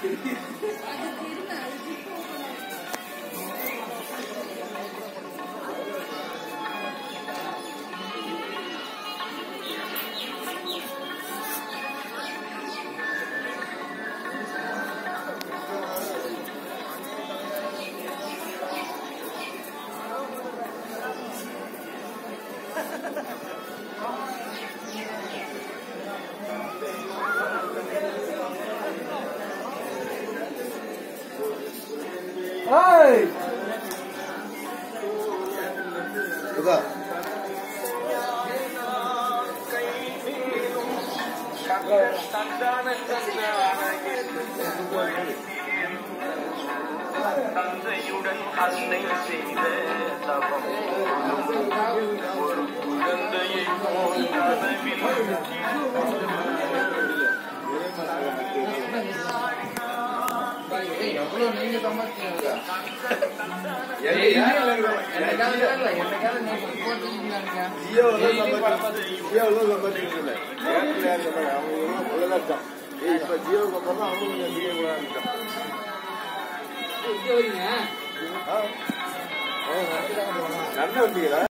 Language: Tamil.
Hey! Udah. தந்தையுடன் அன்னை செய்த தவம் ஒரு குழந்தையை போல் கனவில் எவ்வளவு நீங்க சம்பாதிச்சீங்க நல்ல